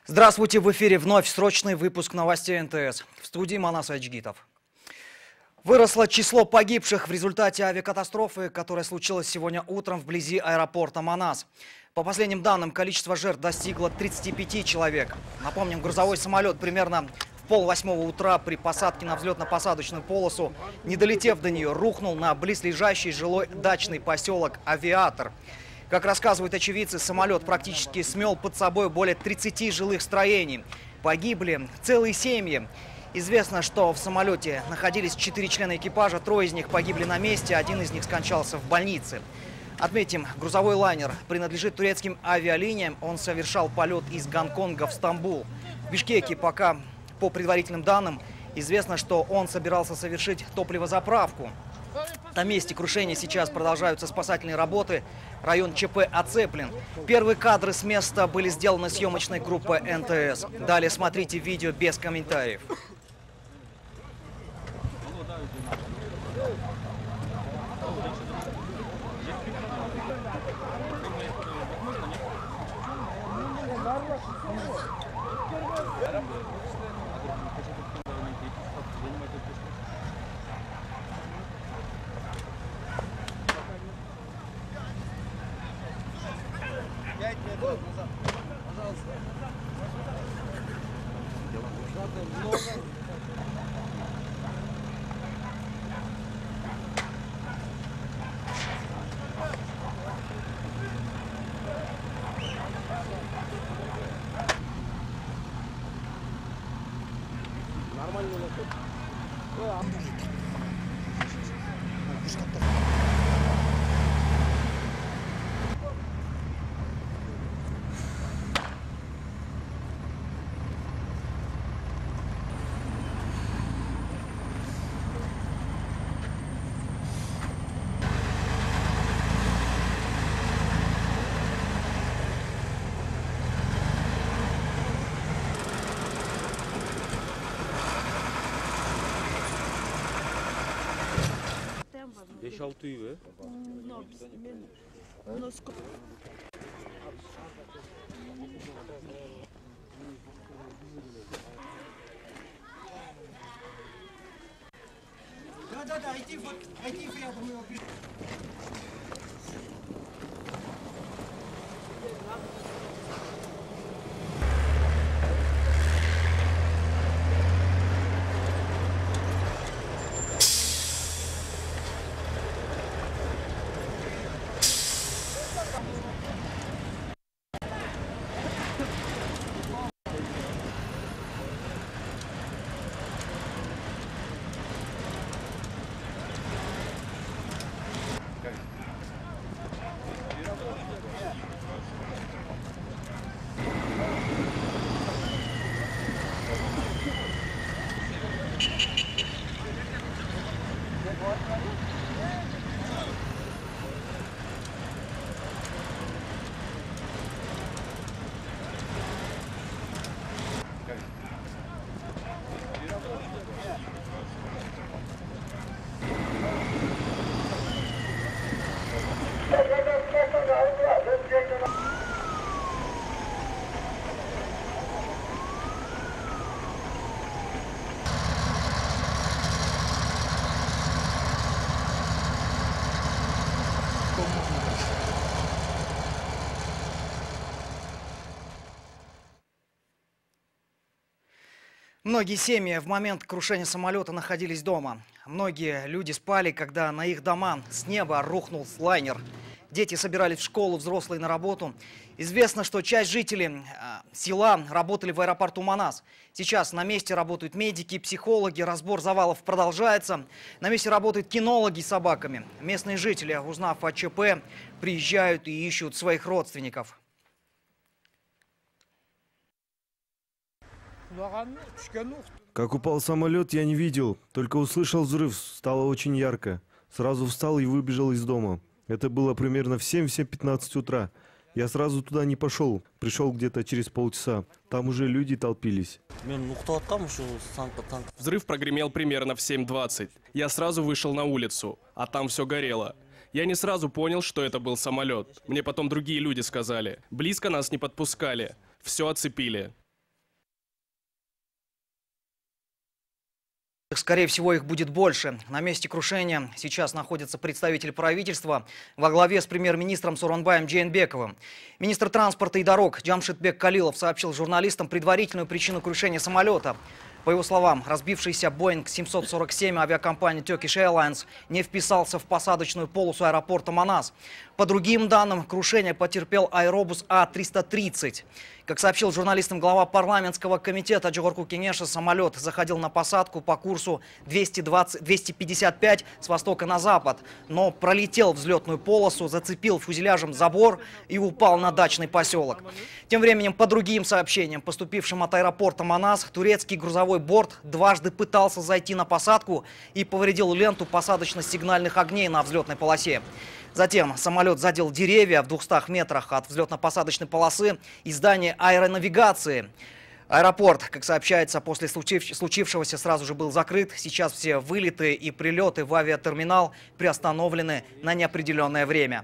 Здравствуйте, в эфире вновь срочный выпуск новостей НТС. В студии Манас Ачгитов. Выросло число погибших в результате авиакатастрофы, которая случилась сегодня утром вблизи аэропорта Манас. По последним данным, количество жертв достигло 35 человек. Напомним, грузовой самолет примерно в 7:30 утра при посадке на взлетно-посадочную полосу, не долетев до нее, рухнул на близлежащий жилой дачный поселок Авиатор. Как рассказывают очевидцы, самолет практически смел под собой более 30 жилых строений. Погибли целые семьи. Известно, что в самолете находились 4 члена экипажа, 3 из них погибли на месте, 1 из них скончался в больнице. Отметим, грузовой лайнер принадлежит турецким авиалиниям. Он совершал полет из Гонконга в Стамбул. В Бишкеке пока, по предварительным данным, известно, что он собирался совершить топливозаправку. На месте крушения сейчас продолжаются спасательные работы. Район ЧП оцеплен. Первые кадры с места были сделаны съемочной группой НТС. Далее смотрите видео без комментариев. Многие семьи в момент крушения самолета находились дома. Многие люди спали, когда на их дома с неба рухнул лайнер. Дети собирались в школу, взрослые на работу. Известно, что часть жителей села работали в аэропорту Манас. Сейчас на месте работают медики, психологи, разбор завалов продолжается. На месте работают кинологи с собаками. Местные жители, узнав о ЧП, приезжают и ищут своих родственников. Как упал самолет, я не видел, только услышал взрыв, стало очень ярко. Сразу встал и выбежал из дома. Это было примерно в 7-15 утра. Я сразу туда не пошел, пришел где-то через полчаса. Там уже люди толпились. Взрыв прогремел примерно в 7:20. Я сразу вышел на улицу, а там все горело. Я не сразу понял, что это был самолет. Мне потом другие люди сказали. Близко нас не подпускали. Все оцепили. Скорее всего, их будет больше. На месте крушения сейчас находится представитель правительства во главе с премьер-министром Сооронбаем Джейнбековым. Министр транспорта и дорог Джамшидбек Калилов сообщил журналистам предварительную причину крушения самолета. По его словам, разбившийся Boeing 747 авиакомпании Turkish Airlines не вписался в посадочную полосу аэропорта Манас. По другим данным, крушение потерпел аэробус А-330. Как сообщил журналистам глава парламентского комитета Джогорку Кенеша, самолет заходил на посадку по курсу 255 с востока на запад, но пролетел взлетную полосу, зацепил фюзеляжем забор и упал на дачный поселок. Тем временем, по другим сообщениям, поступившим от аэропорта Манас, турецкий грузовой борт дважды пытался зайти на посадку и повредил ленту посадочно-сигнальных огней на взлетной полосе. Затем самолет задел деревья в 200 метрах от взлетно-посадочной полосы и здания аэронавигации. Аэропорт, как сообщается, после случившегося сразу же был закрыт. Сейчас все вылеты и прилеты в авиатерминал приостановлены на неопределенное время.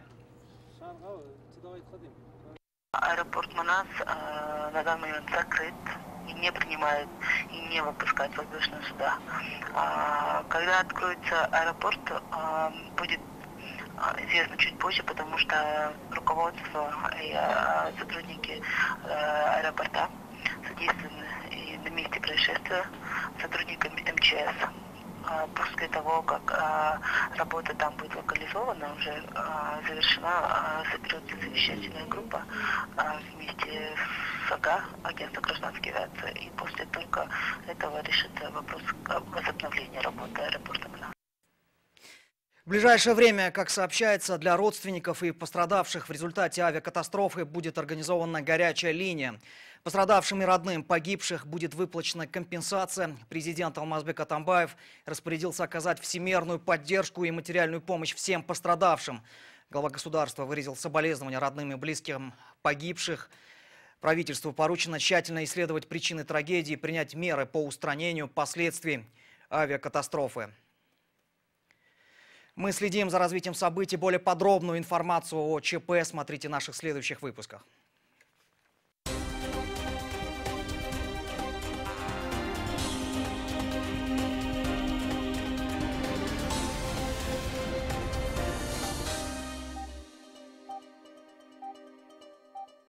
Аэропорт Манас на данный момент закрыт и не принимает и не выпускает воздушные суда. Когда откроется аэропорт, будет известно чуть позже, потому что руководство и сотрудники аэропорта задействованы и на месте происшествия сотрудниками МЧС. После того, как работа там будет локализована, уже завершена, соберется совещательная группа вместе с АГА, агентство гражданской авиации, и после только этого решится вопрос возобновления работы аэропорта Манас. В ближайшее время, как сообщается, для родственников и пострадавших в результате авиакатастрофы будет организована горячая линия. Пострадавшим и родным погибших будет выплачена компенсация. Президент Алмазбек Атамбаев распорядился оказать всемерную поддержку и материальную помощь всем пострадавшим. Глава государства выразил соболезнования родным и близким погибших. Правительству поручено тщательно исследовать причины трагедии и принять меры по устранению последствий авиакатастрофы. Мы следим за развитием событий. Более подробную информацию о ЧП смотрите в наших следующих выпусках.